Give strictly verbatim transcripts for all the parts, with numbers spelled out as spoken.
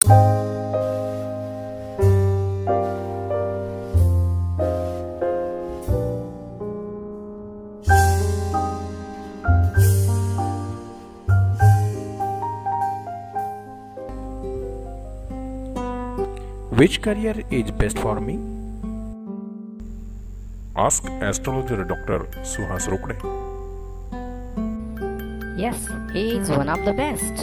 Which career is best for me? Ask astrologer Doctor Suhas Rokde. Yes, he is one of the best.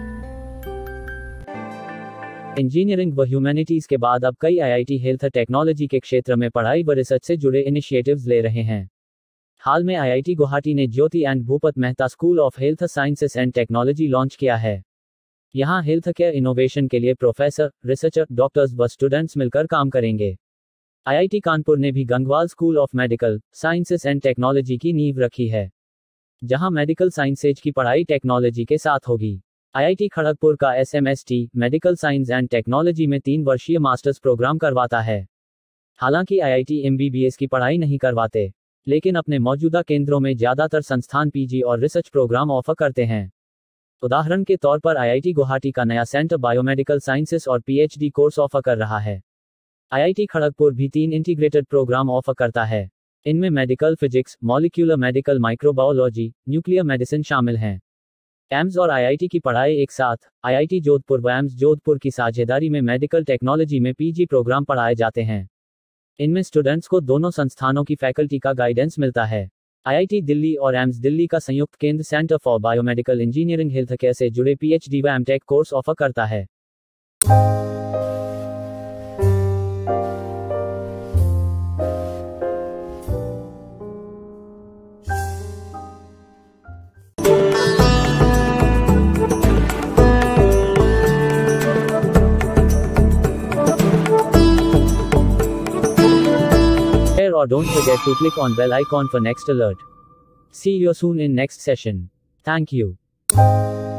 Engineering व humanities के बाद अब कई IIT health technology के क्षेत्र में पढ़ाई व रिसर्च से जुड़े इनिशिएटिव्स ले रहे हैं। हाल में आईआईटी गुवाहाटी ने Jyoti and Bhupat Mehta school of health sciences and technology launch किया है। यहां हेल्थ केयर इनोवेशन के लिए प्रोफेसर, रिसर्चर, डॉक्टर्स व स्टूडेंट्स मिलकर काम करेंगे। आईआईटी कानपुर ने भी Gangwal school of medical sciences and technology की नींव रखी है, जहां मेडिकल साइंसेज की पढ़ाई टेक्नोलॉजी के साथ होगी। आईआईटी खड़गपुर का SMST medical science and technology में तीन वर्षीय मास्टर्स प्रोग्राम करवाता है। हालांकि आईआईटी एमबीबीएस की पढ़ाई नहीं करवाते, लेकिन अपने मौजूदा केंद्रों में ज्यादातर संस्थान पीजी और रिसर्च प्रोग्राम ऑफर करते हैं। उदाहरण के तौर पर आईआईटी गुवाहाटी का नया सेंटर बायोमेडिकल साइंसेस और पीएचडी कोर्स ऑफर कर रहा है। आईआईटी खड़गपुर भी तीन इंटीग्रेटेड प्रोग्राम ऑफर करता है। इनमें medical physics, molecular medical microbiology, nuclear medicine शामिल हैं। एम्स और आईआईटी की पढ़ाई एक साथ। आईआईटी जोधपुर व एम्स जोधपुर की साझेदारी में मेडिकल टेक्नोलॉजी में पीजी प्रोग्राम पढ़ाए जाते हैं। इनमें स्टूडेंट्स को दोनों संस्थानों की फैकल्टी का गाइडेंस मिलता है। आईआईटी दिल्ली और एम्स दिल्ली का संयुक्त केंद्र centre for biomedical engineering health care से जुड़े पीएचडी व एमटेक कोर्स ऑफर करता है। Or don't forget to click on bell icon for next alert. See you soon in next session. Thank you.